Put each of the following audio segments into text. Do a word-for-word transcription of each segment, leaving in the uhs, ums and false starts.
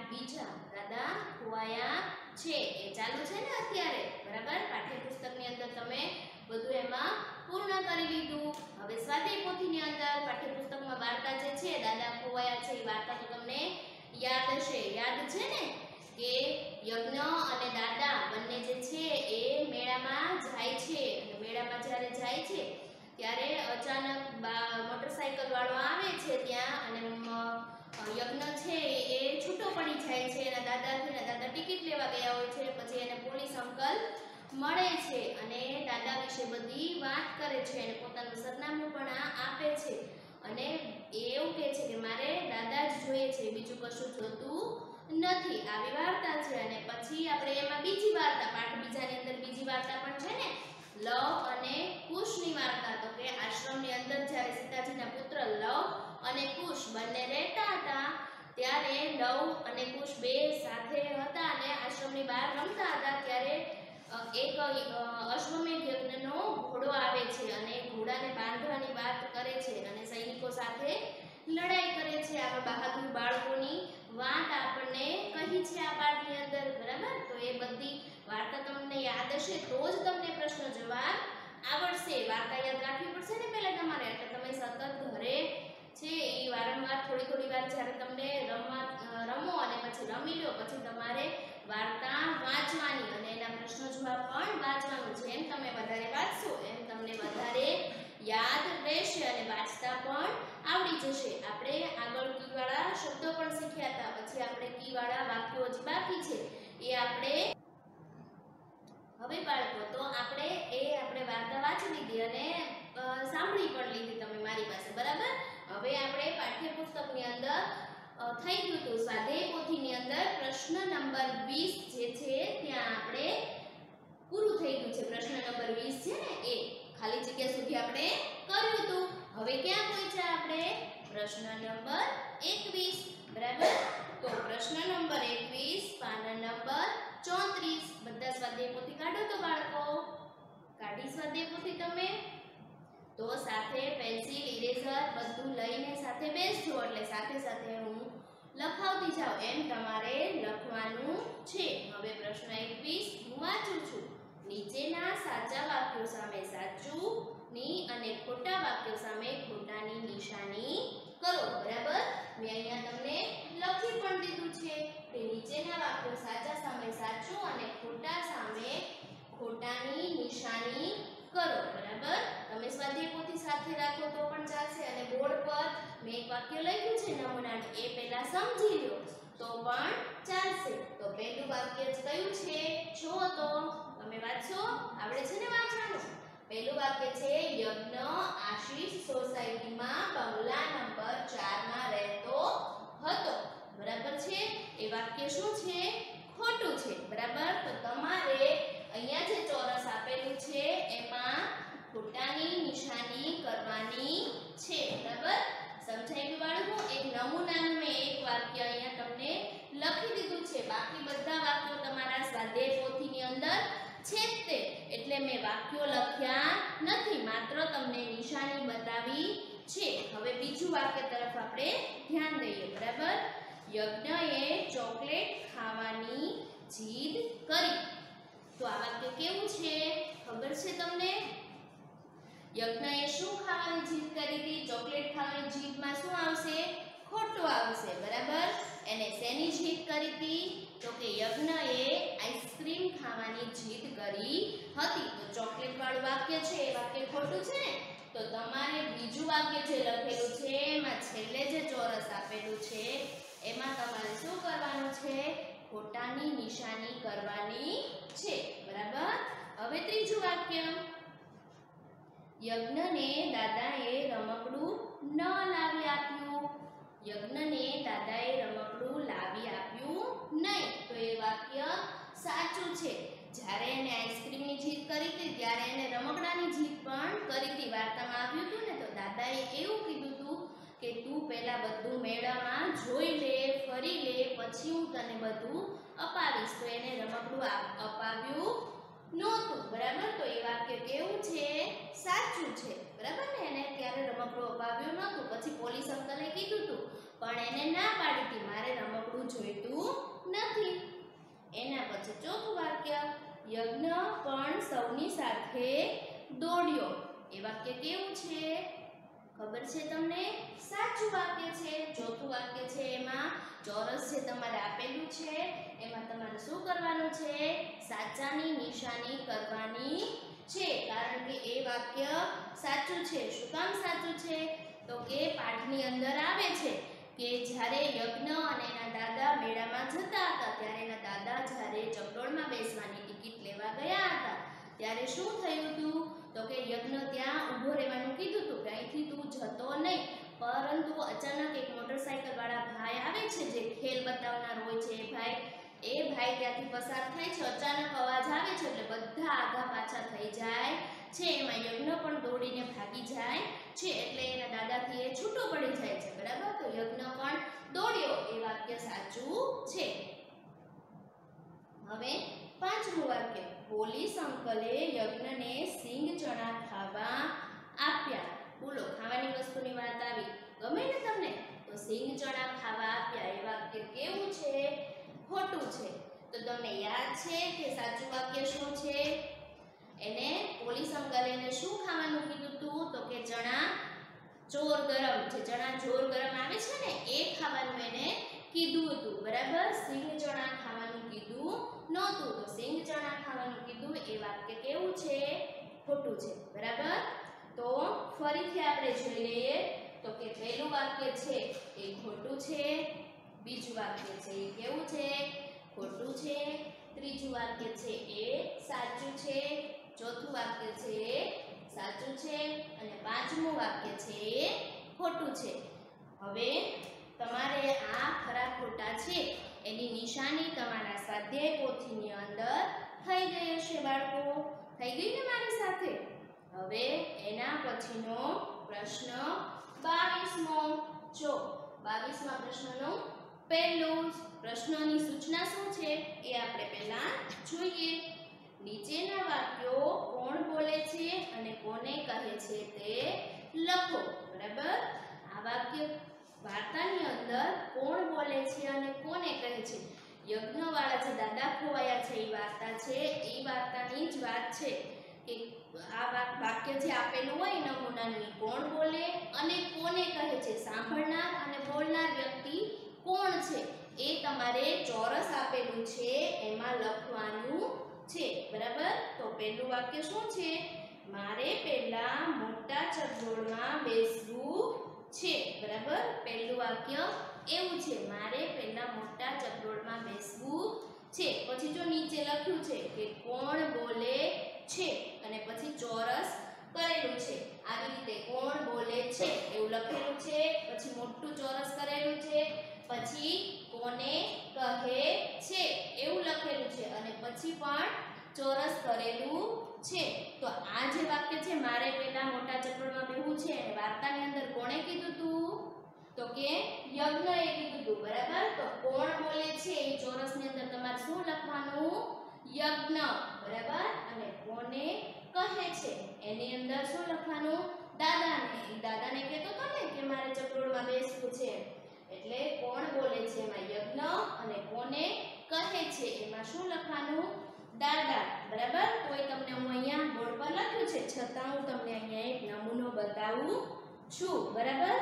બીજા દાદા ખોવાયા છે એ ચાલુ છે ને અત્યારે, બરાબર. પાઠ્યપુસ્તકની અંદર તમે બધું એમાં પૂર્ણ કરી લીધું. હવે સ્વાધ્યાય પોથીની અંદર પાઠ્યપુસ્તકમાં વાર્તા જે છે દાદા ખોવાયા છે એ વાર્તા તો તમને યાદ હશે. યાદ છે ને કે યજ્ઞ અને દાદા બંને જે છે એ મેળામાં જાય છે અને મેળામાં જ્યારે જાય છે ત્યારે અચાનક મોટરસાઇકલ વાળો આવે છે ત્યાં અને યજ્ઞ છે એ છૂટો પડી જાય છે એના દાદાથી. ને દાદા ટિકિટ લેવા ગયા હોય છે. પછી એને પોલીસ અંકલ મળે છે અને દાદા વિશે બધી વાત કરે છે અને પોતાનું સરનામું પણ આપે છે અને એવું કહે છે કે મારે દાદા જ જોઈએ છે, બીજું કશું જોતું નથી. આવી વાર્તા છે. અને પછી આપણે એમાં બીજી વાર્તા, પાઠ બીજાની અંદર બીજી વાર્તા પણ છે ને, લવ અને કુશની વાર્તા. તો કે આશ્રમની અંદર જ્યારે સીતાજીના પુત્ર લવ અને કુશ બંને રહેતા હતા ત્યારે લવ અને કુશ બે સાથે હતા અને આશ્રમની બહાર રમતા હતા ત્યારે એક અશ્વમેધ યજ્ઞનો ઘોડો આવે છે અને ઘોડાને બાંધવાની વાત કરે છે અને સૈનિકો સાથે લડાઈ કરે છે. આ બહાદુર બાળકોની વાત આપણને કહી છે આ પાઠની અંદર, બરાબર. તો એ બધી વાર્તા તમને યાદ હશે તો જ તમને પ્રશ્ન જવાબ આવડશે. વાર્તા યાદ રાખવી પડશે ને પહેલા તમારે, એટલે તમે સતત ઘરે છે એ વારંવાર થોડી થોડી વાર જ્યારે તમને રમવા રમો અને પછી રમી લો પછી તમારે વાર્તા વાંચવાની અને એના પ્રશ્નો જવાબ પણ વાંચવાનું. જેમ તમે વધારે વાંચશો એમ તમને વધારે યાદ રહેશે અને વાંચતા પણ આવડી જશે. આપણે આગળ કીવાળા શબ્દો પણ શીખ્યા હતા. પછી આપણે કીવાળા વાક્યો જ બાકી છે એ આપણે હવે બાળકો તો આપણે એ આપણે વાર્તા વાંચી લીધી અને સાંભળી પણ લીધી તમે મારી પાસે, બરાબર. હવે આપણે પાઠ્યપુસ્તકની અંદર થઈ ગયું હતું સ્વાધ્યાય પોથીની અંદર પ્રશ્ન નંબર વીસ જે છે ત્યાં આપણે પૂરું થઈ ગયું છે. પ્રશ્ન નંબર વીસ છે ને એ ખાલી જગ્યા સુધી આપણે કર્યું હતું. હવે ક્યાં પહોંચ્યા આપણે? પ્રશ્ન નંબર એકવીસ, બરાબર. તો પ્રશ્ન નંબર એકવીસ પાના નંબર ચોત્રીસ. બધા સ્વાધ્યાય પોથી કાઢો તો બાળકો, કાઢી સ્વાધ્યાય પોથી તમે તો સાથે પેન્સિલ ઇરેઝર બધું લઈને સાથે બેસજો એટલે સાથે સાથે હું લખાવતી જાઉં એમ તમારે લખવાનું છે. હવે પ્રશ્ન એકવીસ હું વાંચું છું. નીચેના સાચા વાક્યો સામે સાચું ની અને ખોટા વાક્યો સામે ખોટાની નિશાની કરો, બરાબર. મેં અહીંયા તમને લખી પણ દીધું છે કે નીચેના વાક્યો સાચા સામે સાચું અને ખોટા સામે ખોટાની નિશાની કરો, બરાબર. તમે સ્વાધ્યાય પોથી સાથે રાખો તો પણ ચાલશે અને બોર્ડ પર મેં એક વાક્ય લખ્યું છે નમૂનાનું એ પહેલા સમજી લો તો પણ ચાલશે. તો પહેલું વાક્ય કયું છે? જો તો તમે વાંચો, આવડે છે ને વાંચવાનું? પહેલું વાક્ય છે યજ્ઞ આશીષ સોસાયટીમાં બંગલા નંબર ચાર માં રહેતો હતો, બરાબર છે. એ વાક્ય શું છે? ખોટું છે, બરાબર. તો તમારે અહીંયા જે ચોરસ આપેલું છે એમાં ખોટાની નિશાની કરવાની છે, બરાબર. સમજાઈ ગયું બાળકો? એક નમૂનાનું મેં એક વાક્ય અહીંયા તમને લખી દીધું છે. બાકી બધા વાક્યો તમારા સ્વાધ્યાય પોથીની અંદર છે જ તે, એટલે મેં વાક્યો લખ્યા નથી, માત્ર તમને નિશાની બતાવી છે. હવે બીજું વાક્ય તરફ આપણે ધ્યાન દઈએ, બરાબર. યજ્ઞએ ચોકલેટ ખાવાની જીદ કરી. તો આ વાક્ય કેવું છે ખબર છે તમને? યજ્ઞએ શું ખાવાની જીદ કરી હતી? ચોકલેટ ખાવાની જીદમાં શું આવશે? ખોટું આવશે, બરાબર. એને શેની જીદ કરી હતી? તો કે યજ્ઞએ આઈસ્ક્રીમ ખાવાની જીદ કરી હતી. તો ચોકલેટ વાળું વાક્ય છે એ વાક્ય ખોટું છે ને. તો તમારે બીજું વાક્ય જે લખેલું છે એમાં છેલ્લે જે ચોરસ આપેલું છે એમાં તમારે શું કરવાનું છે? ખોટાની નિશાની કરવાની છે, બરાબર. હવે ત્રીજું વાક્ય, યજ્ઞને દાદાએ રમકડું ન લાવી આપ્યું. યજ્ઞને દાદાએ રમકડું લાવી આપ્યું નહીં. તો એ વાક્ય સાચું છે. જ્યારે એને આઈસ્ક્રીમની જીદ કરી હતી ત્યારે એને રમકડાની જીદ પણ કરી હતી. વાર્તામાં આવ્યું હતું ને, તો દાદાએ એવું કીધું હતું કે તું પહેલા બધું મેળામાં જોઈ લે, ફરી લે, પછી હું તને બધું અપાવીશ. તો એને રમકડું અપાવ્યું નહોતું, બરાબર. તો એ વાક્ય કેવું છે? સાચું છે, બરાબર ને. એને ત્યારે રમકડું અપાવ્યું નહોતું. પછી પોલીસ અંકલે કીધું હતું પણ એને ના પાડી હતી મારે રમકડું જોઈતું કાંઠે દોડ્યો. એ વાક્ય કેવું છે ખબર છે તમને? સાચું વાક્ય છે. ચોથું વાક્ય છે એમાં ચોરસ જે તમારે આપેલું છે એમાં તમારે શું કરવાનું છે? સાચાની નિશાની કરવાની છે, કારણ કે એ વાક્ય સાચું છે. શું કામ સાચું છે? તો કે પાઠની અંદર આવે છે કે જ્યારે યજ્ઞ અને એના દાદા મેળામાં જતા હતા ત્યારે એના દાદા જ્યારે ચકડોળમાં બેસવાની ટિકિટ લેવા ગયા હતા ત્યારે શું થયું હતું? તો કે યજ્ઞ ત્યાં ઊભો રહેવાનું કીધું હતું કે અહીંથી તું જતો નહીં, પરંતુ અચાનક એક મોટરસાઇકલ વાળા ભાઈ આવે છે જે ખેલ બતાવનાર હોય છે. એ ભાઈ એ ભાઈ ત્યાંથી પસાર થાય છે. અચાનક અવાજ આવે છે એટલે બધા આઘા પાછા થઈ જાય છે. એમાં યજ્ઞ પણ દોડીને ભાગી જાય છે એટલે એના દાદાથી એ છૂટો પડી જાય છે. બરાબર? તો યજ્ઞ પણ દોડ્યો એ વાક્ય સાચું છે. હવે પાંચમું વાક્ય, પોલીસ અંકલે યજ્ઞને સિંગ ચણા ખાવા આપ્યા. બોલો, ખાવાની વસ્તુની વાત આવી, ગમે ને તમને? તો સિંગ ચણા ખાવા આપ્યા એ વાક્ય કેવું છે? ખોટું છે. તો તમને યાદ છે કે સાચું વાક્ય શું છે? એને પોલીસ અંકલે એને શું ખાવાનું કીધું હતું? તો કે ચણા ચોર ગરમ, જે ચણા ચોર ગરમ આવે છે ને એ ખાવાનું એને કીધું હતું. બરાબર? સિંગ ચણા ખાવાનું કીધું નહોતું. તો સિંગ ચણા ખાવાનું કીધું એ વાક્ય કેવું છે? ખોટું છે. બરાબર? તો ફરીથી આપણે જોઈ લઈએ તો કે પહેલું વાક્ય છે એ ખોટું છે, બીજું વાક્ય છે એ કેવું છે? ખોટું છે, ત્રીજું વાક્ય છે એ સાચું છે, ચોથું વાક્ય છે એ સાચું છે અને પાંચમું વાક્ય છે એ ખોટું છે. હવે તમારે આ ખરા ખોટા છે એની નિશાની તમારા સ્વાધ્યાય પોથીની અંદર થઈ ગઈ હશે બાળકો. થઈ ગઈ ને મારી સાથે? હવે એના પછીનો પ્રશ્ન બાવીસમો. જો બાવીસમા પ્રશ્નનો પહેલું પ્રશ્નની સૂચના શું છે એ આપણે પહેલા જોઈએ. નીચેના વાક્યો કોણ બોલે છે અને કોને કહે છે તે લખો. બરાબર? આ વાક્ય વાર્તાની અંદર કોણ બોલે છે અને કોને કહે છે? યજ્ઞવાળા જે દાદા ખોવાયા છે એ વાર્તા છે. એ વાર્તાની જ વાત છે કે આ વાક્ય જે આપેલું હોય નમૂનાનું એ કોણ બોલે અને કોને કહે છે. સાંભળનાર અને બોલનાર વ્યક્તિ કોણ છે એ તમારે ચોરસ આપેલું છે એમાં લખવાનું છે. બરાબર? તો પહેલું વાક્ય શું છે? મારે પહેલા મોટા ચકડોળમાં બેસવું છે. બરાબર? પહેલું વાક્ય એવું છે, મારે પહેલા મોટા ચકડોળમાં બેસવું છે. પછી જો નીચે લખ્યું છે કે કોણ બોલે છે અને પછી ચોરસ કરેલું છે. આવી રીતે કોણ બોલે છે એવું લખેલું છે, પછી મોટું ચોરસ કરેલું છે, પછી કોને કહે છે એવું લખેલું છે અને પછી પણ ચોરસ કરેલું છે. તો આ જે વાક્ય છે મારે પહેલા મોટા ચકડોળમાં બેહવું છે અને વાર્તાની અંદર કોણે કીધું હતું? તો કે યજ્ઞએ કીધું હતું. બરાબર? તો કોણ બોલે છે એ ચોરસની અંદર તમારે શું લખવાનું? યજ્ઞ. બરાબર? અને કોને કહે છે એની અંદર શું લખવાનું? દાદાને. એ દાદાને કહેતો હતો ને કે મારે ચકડોળમાં બેસવું છે, એટલે કોણ બોલે છે એમાં યજ્ઞ અને કોને કહે છે એમાં શું લખવાનું? દાદા. બરાબર? તો એ તમને હું અહીંયા બોર્ડ પર લખ્યું છે, છતાં હું તમને અહીંયા એક નમૂનો બતાવું છું. બરાબર?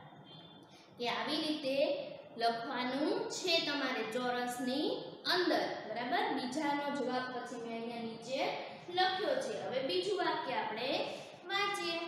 કે આવી રીતે લખવાનું છે તમારે ચોરસની અંદર. બરાબર? બીજાનો જવાબ પછી મેં અહીંયા નીચે લખ્યો છે. હવે બીજું વાક્ય આપણે વાંચીએ.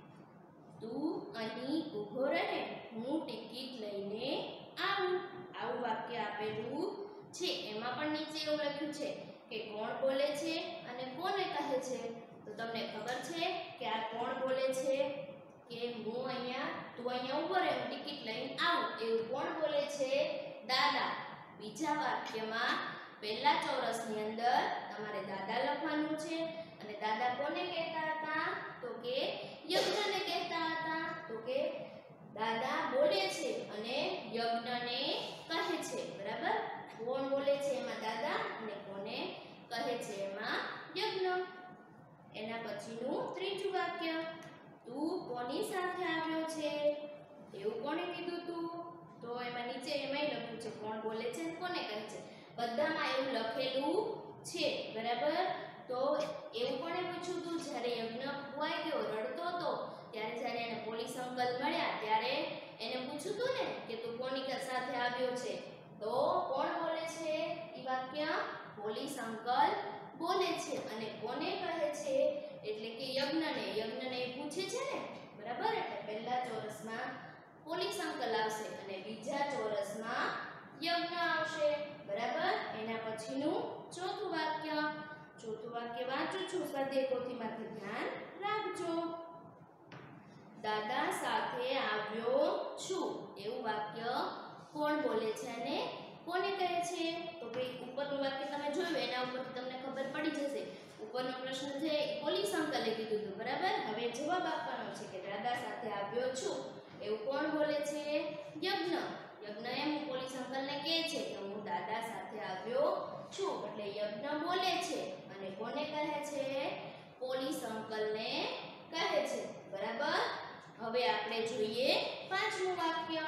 તું અહીં ઊભો રહે, હું ટિકિટ લઈને આવું. આવું વાક્ય આપેલું છે. એમાં પણ નીચે એવું લખ્યું છે કે કોણ બોલે છે અને કોને કહે છે. તો તમને ખબર છે કે આ કોણ બોલે છે? કે હું અહીંયા તું અહીંયા ઊભો રહે, હું ટિકિટ લઈને આવું. એવું કોણ બોલે છે? દાદા. બીજા વાક્યમાં પહેલા ચોરસની અંદર તમારે દાદા લખવાનું છે અને દાદા કોને કહેતા હતા? તો કે યજ્ઞને કહેતા હતા. તો કે દાદા બોલે છે અને યજ્ઞને કહે છે. બરાબર? કોણ બોલે છે એમાં દાદા અને કોને કહે છે એમાં યજ્ઞ. એના પછીનું ત્રીજું વાક્ય, તું કોની સાથે આવ્યો છે એવું કોણે કીધું તું? તો એમાં નીચે એમાંય લખ્યું છે કોણ બોલે છે અને કોને કહે છે. બધામાં એવું લખેલું છે. બરાબર? તો એવું કોણે પૂછ્યું હતું જ્યારે યજ્ઞ ખોવાઈ ગયો રડતો હતો ત્યારે જ્યારે એને પોલીસ અંકલ મળ્યા ત્યારે એને પૂછ્યું હતું ને કે તું કોની સાથે આવ્યો છે તો કોણ બોલે છે એ વાક્ય પોલીસ અંકલ બોલે છે અને કોને કહે છે એટલે કે યજ્ઞને યજ્ઞને પૂછે છે ને બરાબર એટલે પહેલા ચોરસમાં પોલીસ અંકલ આવશે અને બીજા ચોરસમાં યજ્ઞ આવશે બરાબર એના પછીનું ચોથું વાક્ય ચોથું વાક્ય વાંચું છું સ્વાધ્યાય પોથીમાંથી ધ્યાન રાખજો દાદા સાથે આવ્યો છું એવું વાક્ય કોણ બોલે છે અને કોને કહે છે તો ભાઈ ઉપરનું વાક્ય તમે જોયું એના ઉપરથી તમને ખબર પડી જશે ઉપરનો પ્રશ્ન છે પોલીસ અંકલે કીધું હતું બરાબર હવે જવાબ આપવાનો છે કે દાદા સાથે આવ્યો છું એવું કોણ બોલે છે યજ્ઞ યજ્ઞ એમ પોલીસ અંકલને કહે છે કે હું દાદા સાથે આવ્યો છું એટલે યજ્ઞ બોલે છે અને કોને કહે છે પોલીસ અંકલને કહે છે બરાબર હવે આપણે જોઈએ પાંચમું વાક્ય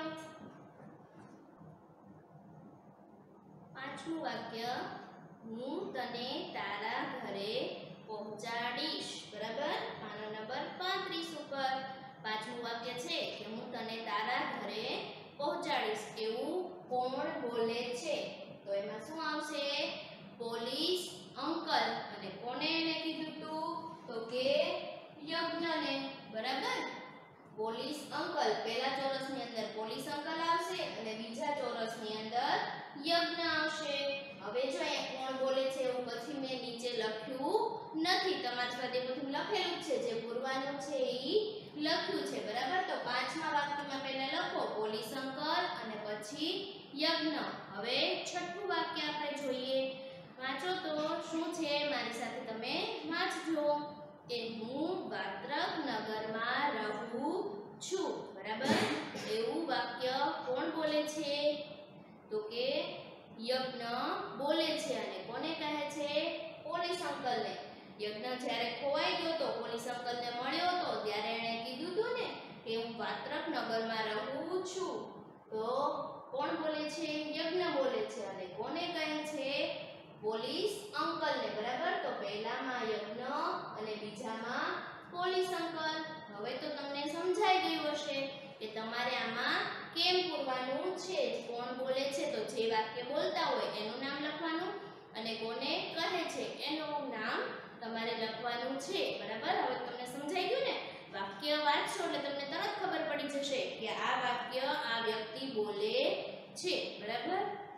પાંચમું વાક્ય હું તને તારા ઘરે પહોંચાડીશ બરાબર પાનો નંબર પાંત્રીસ ઉપર પાંચમું વાક્ય છે કે હું તને તારા ઘરે પહોંચાડીશ એવું કોણ બોલે છે તો એમાં શું આવશે પોલીસ અંકલ અને કોને એને કીધું તું તો કે યજ્ઞને બરાબર પોલીસ અંકલ પહેલા ચોરસની અંદર પોલીસ અંકલ આવશે અને બીજા ચોરસની અંદર યજ્ઞ આવશે હવે જો અહીંયા કોણ બોલે છે એવું પછી મેં નીચે લખ્યું નથી તમારા સ્વાધ્યાયમાં લખેલું છે જે પૂરવાનું છે એ લખ્યું છે બરાબર તો પાંચમા વાક્યમાં પહેલા લખો પોલીસ અંકલ અને પછી યજ્ઞ હવે છઠ્ઠું વાક્ય આપણે જોઈએ વાંચો તો શું છે મારી સાથે તમે વાંચજો કે હું વાત્રક નગરમાં રહું છું બરાબર એવું વાક્ય કોણ બોલે છે તો કે યજ્ઞ બોલે છે અને કોને કહે છે પોલીસ અંકલને યજ્ઞ જ્યારે ખોવાઈ ગયો તો પોલીસ અંકલને મળ્યો તો ત્યારે એણે કીધું હતું ને કે હું વાત્રક નગરમાં રહું છું તો કોણ બોલે છે યજ્ઞ બોલે છે અને કોને કહે છે પોલીસ અંકલને બરાબર તો પહેલામાં યજ્ઞ અને બીજામાં પોલીસ અંકલ હવે તો તમને સમજાઈ ગયું હશે કે તમારે આમાં કેમ પૂરવાનું છે કોણ બોલે છે તો જે વાક્ય બોલતા હોય એનું નામ લખવાનું અને કોને કહે છે એનું નામ તમારે લખવાનું છે બરાબર હવે તમને સમજાઈ ગયું ને વાક્ય વાંચશો એટલે તમને તરત ખબર પડી જશે કે આ વાક્ય આ વ્યક્તિ બોલે છે બરાબર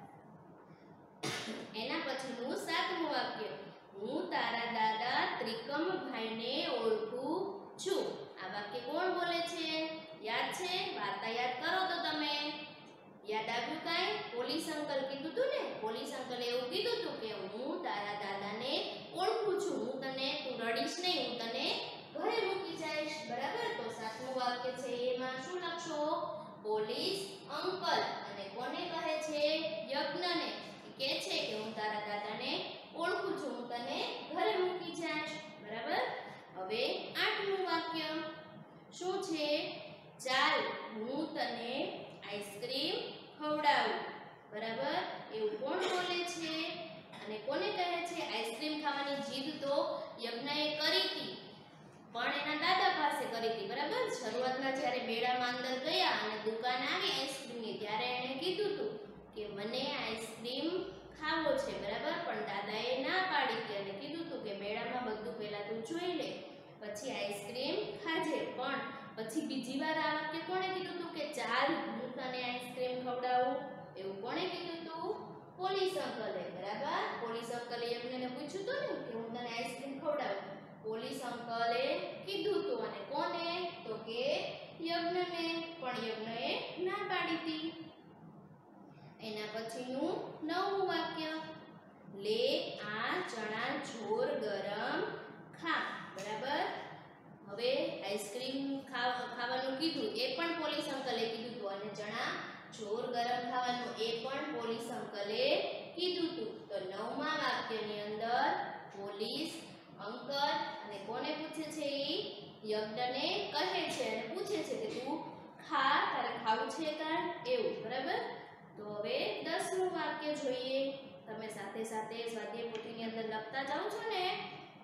એના પછીનું સાતમું વાક્ય હું તારા દાદા ત્રિકમભાઈને ઓળખું છું આ વાક્ય કોણ બોલે છે યાદ છે વાર્તા યાદ કરો તો તમે યાદ આવ્યું કાંઈ પોલીસ અંકલ કીધું તું ને પોલીસ અંકલે એવું કીધું તું કે હું તારા દાદાને ઓળખું છું હું તને તું રડીશ નહીં હું તને ઘરે મૂકી જઈશ બરાબર તો સાતમું વાક્ય છે એમાં શું લખશો પોલીસ અંકલ અને કોને કહે છે યજ્ઞને કહે છે કે હું તારા દાદાને ઓળખું છું હું તને ઘરે મૂકી જઈશ બરાબર હવે આઠમું વાક્ય શું છે ચાલ હું તને આઈસ્ક્રીમ ખવડાવું બરાબર એવું કોણ બોલે છે અને કોને કહે છે આઈસ્ક્રીમ ખાવાની જીદ તો યજ્ઞએ કરી હતી પણ એના દાદા પાસે કરી હતી બરાબર શરૂઆતમાં જ્યારે મેળામાં અંદર ગયા અને દુકાન આવી આઈસ્ક્રીમની ત્યારે એણે કીધું હતું કે મને આઈસ્ક્રીમ ખાવો છે બરાબર પણ દાદાએ ના પાડી હતી અને કીધું હતું કે મેળામાં બધું પહેલા તું જોઈ લે પછી આઈસ્ક્રીમ ખાજે પણ પછી બીજી વાર આ વાક્ય કોણે કીધું હતું કે ચાલ હું તને આઈસ્ક્રીમ ખવડાવું એવું કોણે કીધું હતું પોલીસ અંકલે બરાબર પોલીસ અંકલે એમને પૂછ્યું હતું ને કે હું તને આઈસ્ક્રીમ ખવડાવું પોલીસ અંકલે કીધું હતું અને કોને તો કે યજ્ઞને પણ યજ્ઞએ ના પાડી હતી એના પછીનું નવમું વાક્ય લે આ ચણા જોર ગરમ ખા બરાબર હવે આઈસ્ક્રીમ ખાવાનું કીધું એ પણ પોલીસ અંકલે કીધું હતું અને ચણા જોર ગરમ ખાવાનું એ પણ પોલીસ અંકલે કીધું હતું તો નવમા વાક્યની અંદર પોલીસ અંકલ અને કોને પૂછે છે એ યજ્ઞને કહે છે અને પૂછે છે કે તું ખા તારે ખાવું છે કાર એવું બરાબર તો હવે દસમું વાક્ય જોઈએ તમે સાથે સાથે સ્વાધ્યાય પોથીની અંદર લખતા જાઓ છો ને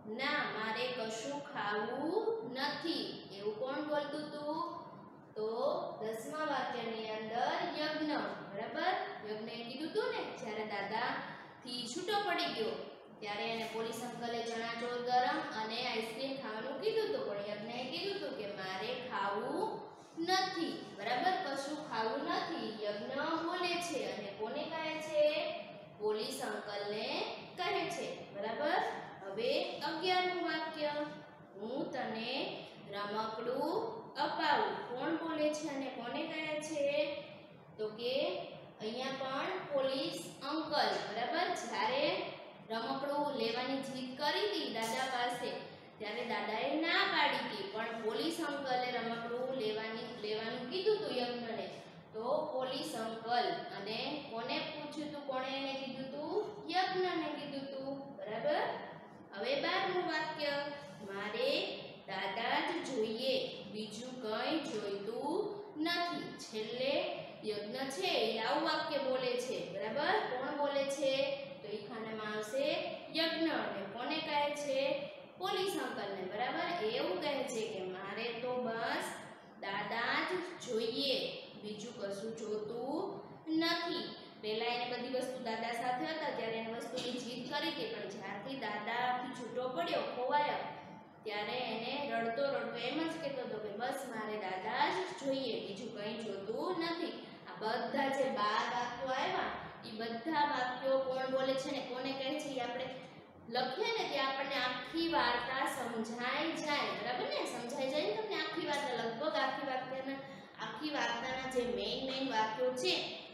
ના મારે કશું ખાવું નથી. એવું કોણ બોલતું હતું? તો દસમા વાક્યની અંદર યજ્ઞ, બરાબર? યજ્ઞએ કીધું હતું ને જ્યારે દાદા થી છૂટો પડી ગયો ત્યારે એને પોલીસ અંકલે ચણા ચોળ ગરમ અને આઈસ્ક્રીમ ખાવાનું કીધું હતું, પણ યજ્ઞએ કીધું હતું કે મારે ખાવું નથી, બરાબર? કશું ખાવું નથી યજ્ઞ બોલે છે અને કોને કહે છે? પોલીસ અંકલને કહે છે, બરાબર? હવે અગિયારમું વાક્ય, હું તને રમકડું અપાવું. કોણ બોલે છે અને કોને કહે છે? તો કે અહીંયા પણ પોલીસ અંકલ, બરાબર? જ્યારે રમકડું લેવાની જીદ કરી હતી દાદા પાસે ત્યારે દાદાએ ના પાડી હતી, પણ પોલીસ અંકલે રમકડું લેવાની લેવાનું કીધું હતું યજ્ઞને. તો પોલીસ અંકલ અને કોને પૂછ્યું હતું? કોણે એને કીધું હતું? યજ્ઞને કીધું હતું, બરાબર? હવે બારમું વાક્ય, મારે દાદા જ જોઈએ, બીજું કંઈ જોઈતું નથી. છેલ્લે યજ્ઞ છે એ આવું વાક્ય બોલે છે, બરાબર? કોણ બોલે છે? તો એ ખાનામાં આવશે યજ્ઞ અને કોને કહે છે? પોલીસ અંકલને, બરાબર? એવું કહે છે કે મારે તો બસ દાદા જ જોઈએ, બીજું કશું જોતું નથી. પહેલા એને બધી વસ્તુ દાદા સાથે હતા ત્યારે એને વસ્તુની જીદ કરી હતી, પણ જ્યારથી દાદાથી છૂટો પડ્યો, ખોવાયો, ત્યારે એને રડતો રડતો એમ જ કહેતો હતો કે બસ મારે દાદા જ જોઈએ, બીજું કંઈ જોતું નથી. આ બધા જે બાર વાક્યો આવ્યા એ બધા વાક્યો કોણ બોલે છે ને કોને કહે છે એ આપણે લખીએ ને ત્યાં આપણને આખી વાર્તા સમજાઈ જાય, બરાબર ને? સમજાઈ જાય ને તમને આખી વાર્તા, લગભગ આખી વાર્તાના આખી વાર્તાના જે મેઇન મેઇન વાક્યો છે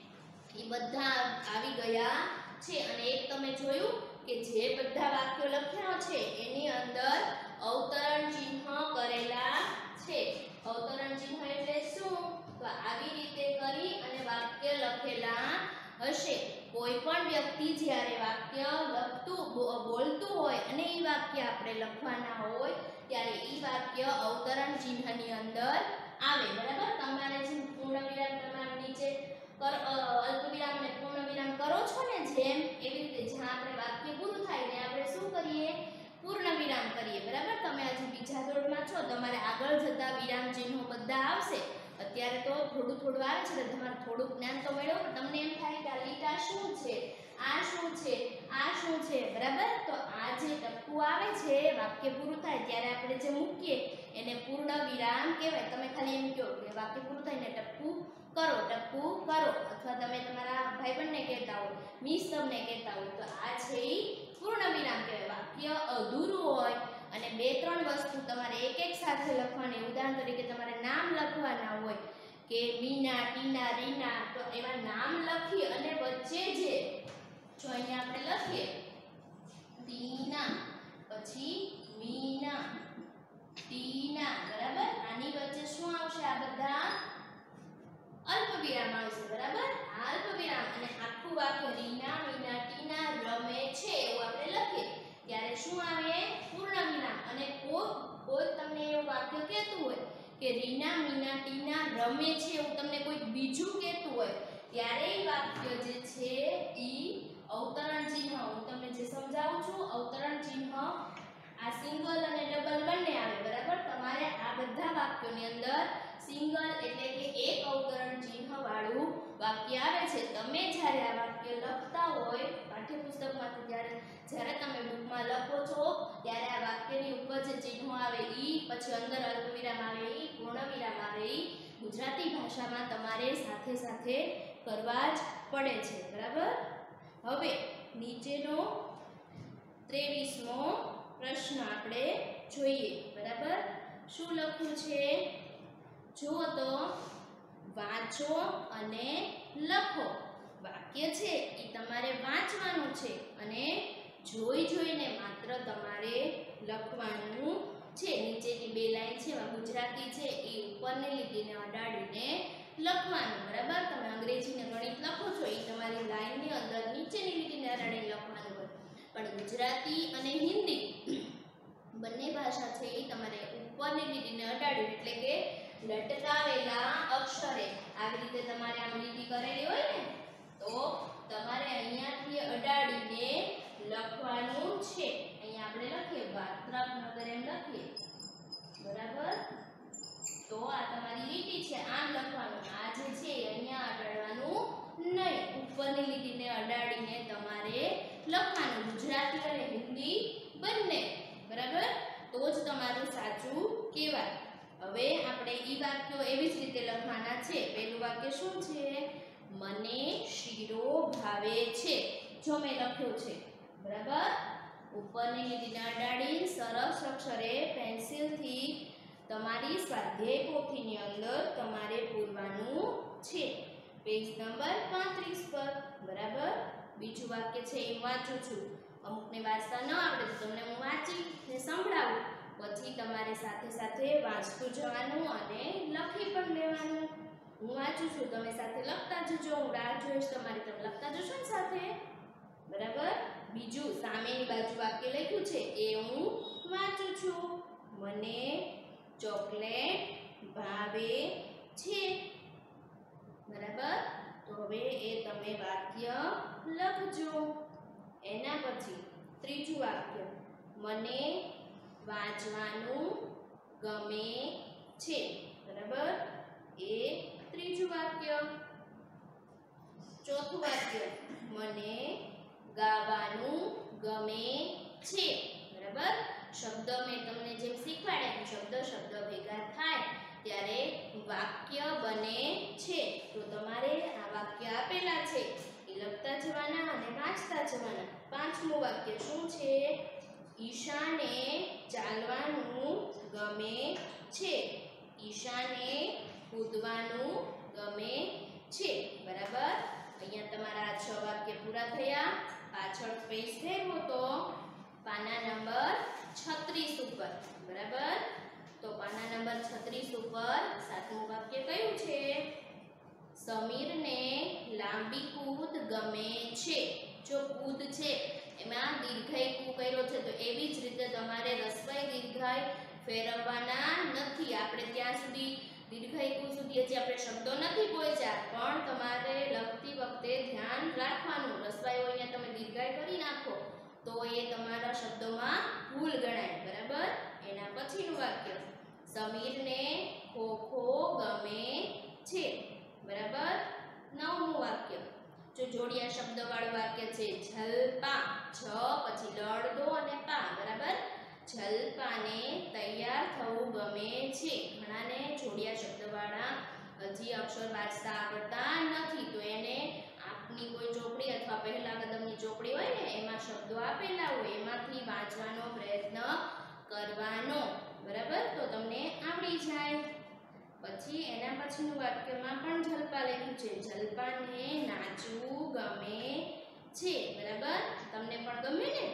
એ બધા આવી ગયા છે. અને એક તમે જોયું કે જે બધા વાક્યો લખ્યા છે એની અંદર અવતરણ ચિહ્ન કરેલા છે. અવતરણ ચિહ્ન એટલે શું? તો આવી રીતે કરી અને વાક્ય લખેલા હશે. કોઈ પણ વ્યક્તિ જ્યારે વાક્ય લખતું બોલતું હોય અને એ વાક્ય આપણે લખવાના હોય ત્યારે એ વાક્ય અવતરણ ચિહ્નની અંદર આવે, બરાબર? તમારે જે પૂર્ણ વિરામ તમારા નીચે અલ્પવિરામ ને પૂર્ણ વિરામ કરો છો ને, જેમ એવી રીતે જ્યાં આપણે વાક્ય પૂરું થાય ને આપણે શું કરીએ? પૂર્ણ વિરામ કરીએ, બરાબર? તમે હજી બીજા ધોરણમાં છો, તમારે આગળ જતા વિરામ ચિહ્નો બધા આવશે. અત્યારે તો થોડું થોડું આવે છે, તમારે થોડું જ્ઞાન તો મળ્યું, પણ તમને એમ થાય કે આ લીટા શું છે, આ શું છે, આ શું છે, બરાબર? તો આ જે ટપકું આવે છે વાક્ય પૂરું થાય ત્યારે આપણે જે મૂકીએ એને પૂર્ણ વિરામ કહેવાય. તમે ખાલી એમ કહો કે વાક્ય પૂરું થાય ને ટપકું કરો, ટપકું કરો, અથવા તમે તમારા ભાઈબંધને કહેતા હો, મિસ તમને કહેતા હોય, તો આ છે એ પૂર્ણ વિરામ કહેવાય. વાક્ય અધૂરું હોય અને બે ત્રણ વસ્તુ તમારે એક એક સાથે લખવાની, ઉદાહરણ તરીકે તમારે નામ લખવાના હોય કે મીના, ટીના, રીના, તો એવા નામ લખી અને વચ્ચે જે જો અહીંયા આપણે લખીએ ટીના, પછી મીના, ટીના, બરાબર? આની વચ્ચે શું આવશે? આ બધા અલ્પવિરામ આવશે, બરાબર? આ અલ્પવિરામ અને આખું વાક્ય રીના, મીના, ટીના રમે છે એવું આપણે લખીએ ત્યારે શું આવે? પૂર્ણ વિરામ. અને કોઈ કોઈ તમને એવું વાક્ય કહેતું હોય કે રીના, મીના, ટીના રમે છે એવું તમને કોઈ બીજું કહેતું હોય ત્યારે એ વાક્ય જે છે ઈ અવતરણ ચિહ્ન, હું તમને જે સમજાવું છું, અવતરણ ચિહ્ન આ સિંગલ અને ડબલ બંને આવે, બરાબર? તમારે આ બધા વાક્યોની અંદર સિંગલ એટલે કે એક અવતરણ ચિહ્ન વાળું વાક્ય આવે છે. તમે જ્યારે આ વાક્ય લખતા હોય પાઠ્યપુસ્તકમાંથી, ત્યારે જ્યારે તમે બુકમાં લખો છો ત્યારે આ વાક્યની ઉપર જે ચિહ્નો આવે ઈ, પછી અંદર અલ્પવિરામ આવે ઈ, પૂર્ણ વિરામ આવે ઈ ગુજરાતી ભાષામાં તમારે સાથે સાથે કરવા જ પડે છે, બરાબર? હવે નીચેનો ત્રેવીસમો પ્રશ્ન આપણે જોઈએ, બરાબર? શું લખ્યું છે? જુઓ તો, વાંચો અને લખો. વાક્ય છે એ તમારે વાંચવાનું છે અને જોઈ જોઈને માત્ર તમારે લખવાનું છે. નીચેની બે લાઈન છે એમાં ગુજરાતી છે એ ઉપરની લીટીને અડાડીને લખવાનું, બરાબર? તમે અંગ્રેજી ને ગણિત લખો છો એ તમારી લાઈનની અંદર નીચેની લીટીને અડાડીને લખવાનું હોય, પણ ગુજરાતી અને હિન્દી બંને ભાષા છે એ તમારે ઉપરની લીટીને અડાડ્યું એટલે કે લટકાવેલા અક્ષરે આવી રીતે તમારે આમ લીટી કરેલી હોય ને તો તમારે અહીંયાથી અડાડીને લખવાનું છે. અહીંયા આપણે લખીએ વાત છે. પહેલું વાક્ય શું છે? મને શીરો ભાવે છે. જો મેં લખ્યું છે બરાબર. ઉપરની લીટીને અડાડી સરસ અક્ષરે પેન્સિલથી તમારી સ્વાધ્યાય પોથીની અંદર તમારે પૂરવાનું છે. પેજ નંબર પાંત્રીસ પર બરાબર. બીજું વાક્ય છે એ વાંચું છું. અમુકને વાંચતા ન આવડે તો તમને હું વાંચીને સંભળાવું, પછી તમારે સાથે સાથે વાંચતું જવાનું અને લખી પણ લેવાનું. હું વાંચું છું, તમે સાથે લખતા જજો. હું રાહ જોઈશ તમારી, તમે લખતા જશો ને સાથે બરાબર. બીજું સામેની બાજુ વાક્ય લખ્યું છે એ હું વાંચું છું. મને ચોકલેટ ભાવે છે બરાબર. તો હવે એ તમે વાક્ય લખજો. એના પછી ત્રીજું વાક્ય મને વાંચવાનું ગમે છે બરાબર. એ ત્રીજું વાક્ય. ચોથું વાક્ય મને ગાવાનું ગમે છે બરાબર. શબ્દ મેં તમને જેમ શીખવાડ્યા શબ્દ શબ્દ ભેગા થાય ત્યારે વાક્ય બને છે. તો તમારે આ વાક્ય આપેલા છે એ લખતા જવાના અને વાંચતા જવાના. પાંચમું વાક્ય શું છે? ઈશાને ચાલવાનું ગમે છે. ઈશાને કૂદવાનું ગમે છે બરાબર. અહીંયા તમારા આ છ વાક્ય પૂરા થયા. પાછળ પેજ ફેરવો તો પાના નંબર છત્રીસ ઉપર બરાબર. તો પાના નંબર છત્રીસ ઉપર સાતમું વાક્ય કયું છે? સમીરને લાંબી કૂદ ગમે છે. જો કૂદ છે એમાં દીર્ઘાઈ કુ કર્યો છે તો એવી જ રીતે તમારે રસ્વાઈ દીર્ઘાઈ ફેરવવાના નથી. આપણે ત્યાં સુધી દીર્ઘાઈ કુ સુધી હજી આપણે શબ્દો નથી પહોંચ્યા, પણ તમારે લખતી વખતે ધ્યાન રાખવાનું. રસ્વાઈ હોય તમે દીર્ઘાઈ કરી નાખો તો એ તમારા શબ્દોમાં ભૂલ ગણાય બરાબર. એના પછીનું વાક્ય સમીરને ખોખો ગમે છે બરાબર. નવમું વાક્ય જો જોડિયા શબ્દ વાળું વાક્ય છે જલપા. જ પછી લડદો અને પા બરાબર. જલપાને તૈયાર થવું ગમે છે. ઘણાને જોડિયા શબ્દ વાળા હજી અક્ષર વાંચતા આવડતા નથી તો એને આપની કોઈ ચોપડી અથવા પહેલા કદમની ચોપડી હોય ને એમાં શબ્દો આપેલા હોય એમાંથી વાંચવાનો પ્રયત્ન કરવાનો બરાબર. તો તમને આવડી જાય. પછી એના પછીનું વાક્યમાં પણ જલપા લખ્યું છે. જલપાને નાચવું ગમે છે બરાબર. તમને પણ ગમે ને.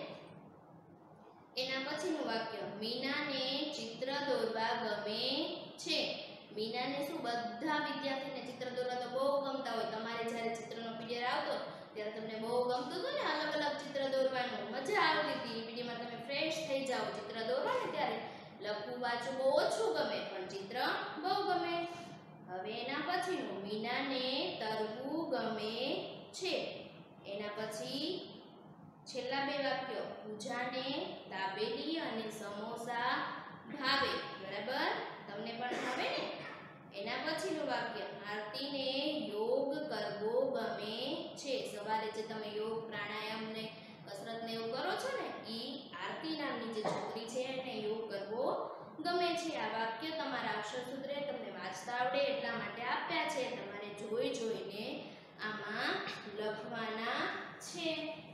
એના પછીનું વાક્ય મીનાને ચિત્ર દોરવા ગમે છે. મીનાને શું બધા વિદ્યાર્થીને ચિત્ર દોરવા તો બહુ ગમતા હોય. તમારે જ્યારે ચિત્રનો પીરિયડ આવતો ત્યારે તમને બહુ ગમતું હતું ને અલગ અલગ ચિત્ર દોરવાનું, મજા આવતી હતી. પીરિયડમાં તમે ફ્રેશ થઈ જાઓ ચિત્ર દોરો ને ત્યારે. લખવું વાંચવું બહુ ઓછું ગમે પણ ચિત્ર બહુ ગમે. હવે એના પછીનું મીનાને તરવું ગમે છે. એના પછી છેલ્લા બે વાક્યો પૂજાને દાબેલી અને સમોસા ભાવે બરાબર. તમને પણ ભાવે ને. એના પછીનું વાક્ય આરતીને યોગ કરવો ગમે છે. સવારે જે તમે યોગ પ્રાણાયામ ને કસરત ને એવું કરો છો ને ઈ આરતી નામની જે છોકરી છે એને યોગ કરવો ગમે છે. આ વાક્ય તમારા અક્ષર સૂત્રે તમને વાંચતા આવડે એટલા માટે આપ્યા છે. તમારે જોઈ જોઈને આમાં લખવાના છે.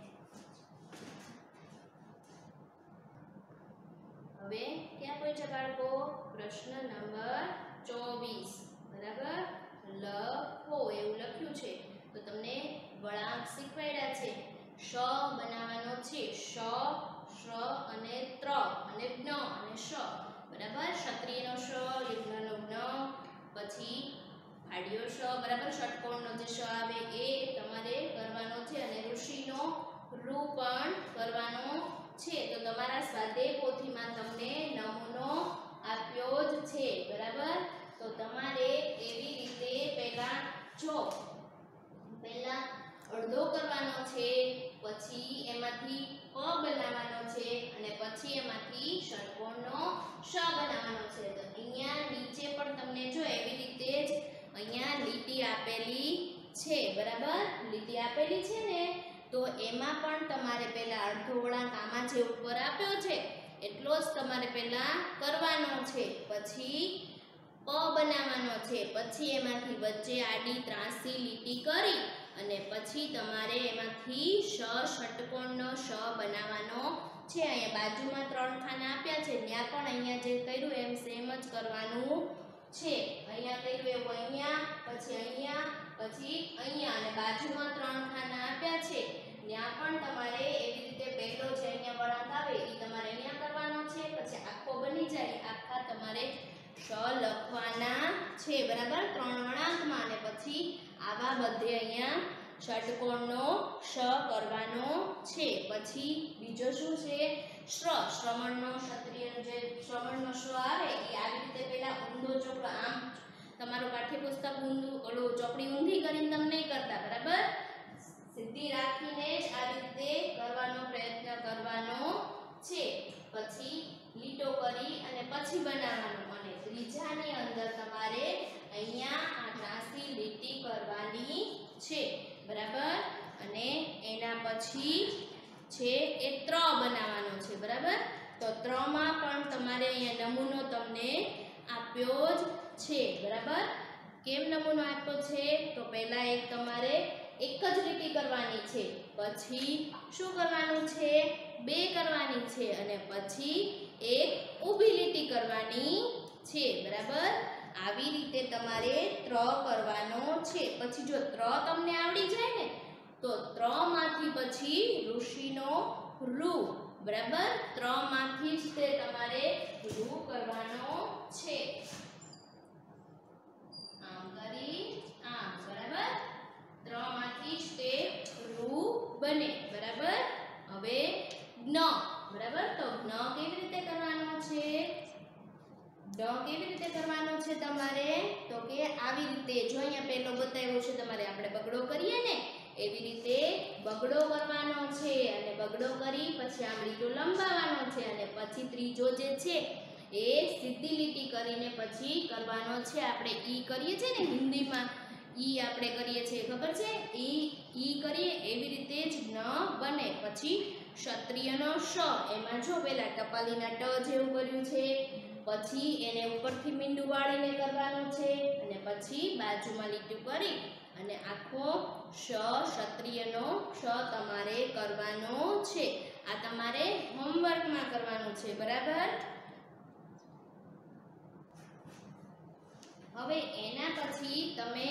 હવે ક્યાં પહોંચ્યા બાળકો? પ્રશ્ન નંબર ચોવીસ બરાબર. લખો એવું લખ્યું છે તો તમને વળાંક શીખવાડ્યા છે. શ બનાવવાનો છે. શ, શ અને ત્ર અને જ્ઞ અને શ બરાબર. ક્ષત્રિયનો શ, યજ્ઞનો જ્ઞ, પછી ફાડ્યો શ બરાબર. ષટકોણનો જે શ આવે એ તમારે કરવાનો છે અને ઋષિનો રૂ પણ કરવાનો છે. તો તમારા સ્વાધ્યાય પોથીમાં તમને નમૂનો આપ્યો જ છે બરાબર. તો તમારે એવી રીતે પહેલા જો પહેલા અડધો કરવાનો છે, પછી એમાંથી પ બનાવવાનો છે અને પછી એમાંથી ષટકોણનો શ બનાવવાનો છે. તો અહીંયા નીચે પણ તમને જો એવી રીતે જ અહીંયા લીટી આપેલી છે બરાબર. લીટી આપેલી છે ને તો એમાં પણ તમારે પહેલા અડધો વળાંક આમાં જે ઉપર આપ્યો છે એટલો જ તમારે પહેલા કરવાનો છે. પછી પ બનાવવાનો છે, પછી એમાંથી વચ્ચે આડી ત્રાંસી લીટી કરી અને પછી તમારે એમાંથી શ ષટકોણનો શ બનાવવાનો છે। અહીંયા બાજુમાં ત્રણ ખાના આપ્યા છે, ત્યાં પણ અહીંયા જે કર્યું એમ સેમ જ કરવાનું છે। અહીંયા કર્યું એવું અહીંયા, પછી અહીંયા, પછી અહીંયા અને બાજુમાં ત્રણ ખાના આપ્યા છે, ત્યાં પણ તમારે એવી રીતે પહેલો જે અહીંયા વળાંક આવે એ તમારે અહીંયા કરવાનો છે। પછી આખો બની જાય, આખા તમારે શ લખવાના છે, બરાબર, ત્રણ વળાંકમાં। અને પછી આવા બધે અહીંયા ષટકોણનો શ કરવાનો છે। પછી બીજો શું છે? શ્ર, શ્રવણનો ક્ષત્રિયનો જે શ્રવણનો શ આવે એ આવી રીતે પહેલા ઊંધો ચોકડો, આમ તમારું પાઠ્યપુસ્તક ઊંધું ઓલું ચોકડી ઊંધી કરીને તમે નહીં કરતા, બરાબર, સીધી રાખીને જ આવી રીતે કરવાનો પ્રયત્ન કરવાનો છે। પછી લીટો કરી અને પછી બનાવવાનો, અને ત્રીજાની અંદર તમારે અહીંયા આ ત્રાંસી લીટી કરવાની છે, બરાબર, અને એના પછી છે એ ત્ર બનાવવાનો છે, બરાબર। તો ત્રમાં પણ તમારે અહીંયા નમૂનો તમને આપ્યો જ છે, બરાબર। કેમ નમૂનો આપ્યો છે? તો પહેલા એક તમારે એક જ લીટી કરવાની છે, પછી શું કરવાનું છે? બે કરવાની છે, અને પછી એક ઊભી લીટી કરવાની છે, બરાબર। આવી રીતે તમારે ત્ર કરવાનો છે। પછી જો ત્ર તમને આવડી જાય ને તો ત્ર માંથી પછી ઋષિનો ઋ, બરાબર, ત્ર માંથી જ તે તમારે ઋ કરવાનો છે, આમ કરી આમ, બરાબર, ત્ર માંથી જ તે ઋ બને, બરાબર। હવે જ્ઞ, બરાબર, તો જ્ઞ કેવી રીતે કરવાનો છે? ડ કેવી રીતે કરવાનો છે તમારે? તો કે આવી રીતે, જો અહીંયા પહેલો બતાવ્યો છે તમારે, આપણે બગડો કરીએ ને એવી રીતે બગડો કરવાનો છે, અને બગડો કરી પછી આમ લીટો લંબાવવાનો છે, અને પછી ત્રીજો જે છે એ સીધી લીટી કરીને પછી કરવાનો છે। આપણે ઈ કરીએ છીએ ને હિન્દીમાં, ઈ આપણે કરીએ છીએ, ખબર છે, ઈ ઈ કરીએ એવી રીતે જ ન બને। પછી ક્ષત્રિયનો શ, એમાં જો પેલા ટપાલીના ટ જેવું કર્યું છે, પછી એને ઉપરથી મીંડું વાળીને કરવાનું છે, અને પછી બાજુમાં લીટી કરી અને આખો શ ક્ષત્રિયનો શ તમારે કરવાનો છે। આ તમારે હોમવર્કમાં કરવાનું છે, બરાબર। હવે એના પછી તમે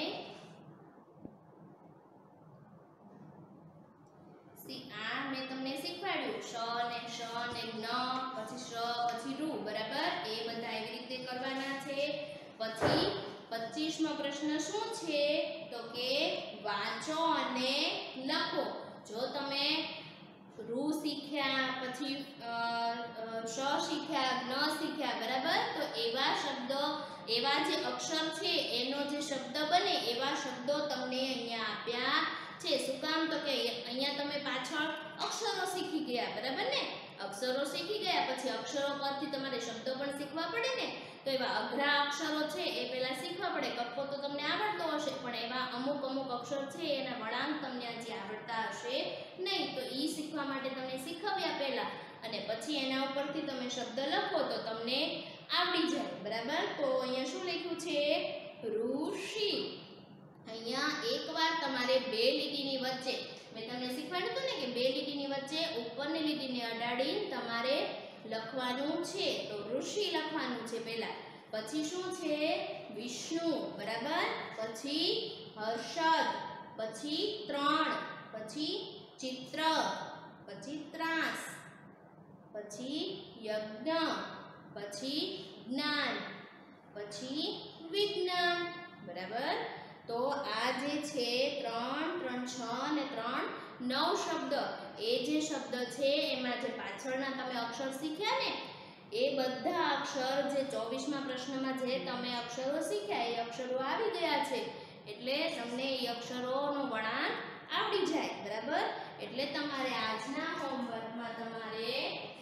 આ મેં તમને શીખવાડ્યું શ ને શ ને જ્ઞ, પછી શ, પછી ઋ, બરાબર, એ બધા એવી રીતે કરવાના છે। પછી પચીસમો પ્રશ્ન શું છે? તો કે વાંચો અને લખો। જો તમે ઋ શીખ્યા, પછી શ શીખ્યા, જ્ઞ શીખ્યા, બરાબર, તો એવા શબ્દ, એવા જે અક્ષર છે એનો જે શબ્દ બને એવા શબ્દો તમને અહીંયા આપ્યા છે। શું કામ? તો કે અહીંયા તમે પાછળ અક્ષરો શીખી ગયા, બરાબર ને, અક્ષરો શીખી ગયા પછી અક્ષરો પરથી તમારે શબ્દો પણ શીખવા પડે ને, તો એવા અઘરા અક્ષરો છે એ પહેલા શીખવા પડે। કપ્પો તો તમને આવડતો હશે, પણ એવા અમુક અમુક અક્ષર છે એના વળાંક તમને હજી આવડતા હશે નહીં, તો ઈ શીખવા માટે તમને શીખવ્યા પહેલા, અને પછી એના ઉપરથી તમે શબ્દ લખો તો તમને આવડી જાય, બરાબર। તો અહીંયા શું લખ્યું છે? ઋષિ। અહીંયા એકવાર તમારે બે લીટીની વચ્ચે મેં તમને શીખવાડ્યું હતું ને કે બે લીટીની વચ્ચે ઉપરની લીટીને અડાડી તમારે લખવાનું છે, તો ઋષિ લખવાનું છે પહેલા, પછી શું છે? વિષ્ણુ, બરાબર, પછી હર્ષદ, પછી ત્રણ, પછી ચિત્ર, પછી ત્રાસ, પછી યજ્ઞ, પછી જ્ઞાન, પછી વિજ્ઞાન, બરાબર। તો આ જે છે ત્રણ, ત્રણ છ અને ત્રણ નવ શબ્દ, એ જે શબ્દ છે એમાં જે પાછળના તમે અક્ષર શીખ્યા ને એ બધા અક્ષર જે ચોવીસમા પ્રશ્નમાં જે તમે અક્ષરો શીખ્યા એ અક્ષરો આવી ગયા છે, એટલે તમને એ અક્ષરોનો વળાંક આવડી જાય, બરાબર। એટલે તમારે આજના હોમવર્કમાં તમારે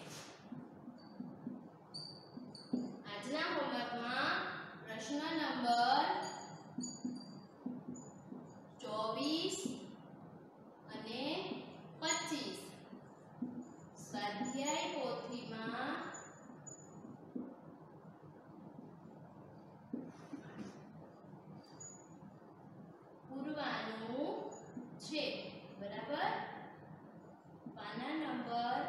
આજના હોમવર્કમાં પ્રશ્ન નંબર ચોવીસ અને પચીસ સ્વાધ્યાય પોથીમાં બરાબર. પાના નંબર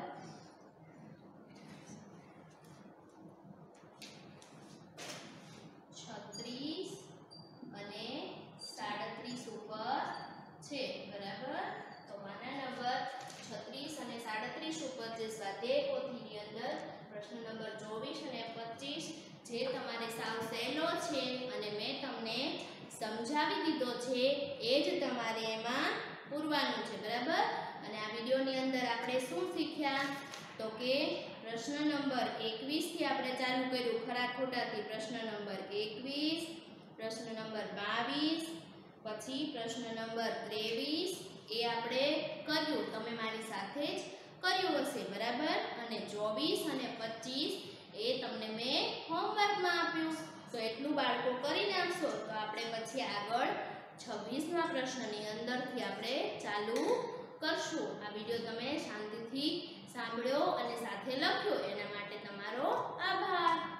છત્રીસ અને સાડત્રીસ ઉપર છે. બરાબર. તો પાના નંબર છત્રીસ અને સાડત્રીસ ઉપર જે સ્વાધ્યાય પોથીની અંદર પ્રશ્ન નંબર ચોવીસ અને પચીસ જે તમારે સાવ સહેલો છે અને મેં તમને સમજાવી દીધો છે એ જ તમારે એમાં પૂરવાનું છે. બરાબર. અને આ વિડિયોની અંદર આપણે શું શીખ્યા તો કે પ્રશ્ન નંબર એકવીસ થી આપણે ચાલુ કર્યું ખરા ખોટાથી. પ્રશ્ન નંબર એકવીસ, પ્રશ્ન નંબર બાવીસ, પછી પ્રશ્ન નંબર ત્રેવીસ એ આપણે કર્યું. તમે મારી સાથે જ કર્યું હશે. બરાબર. અને ચોવીસ અને પચીસ એ તમને મેં હોમવર્કમાં આપ્યું. તો એટલું બાળકો કરી નાખશો તો આપણે પછી આગળ છવ્વીસમા પ્રશ્નની અંદરથી આપણે ચાલુ કરશું. આ વિડિયો તમે શાંતિથી સાંભળ્યો અને સાથે લખ્યો એના માટે તમારો આભાર.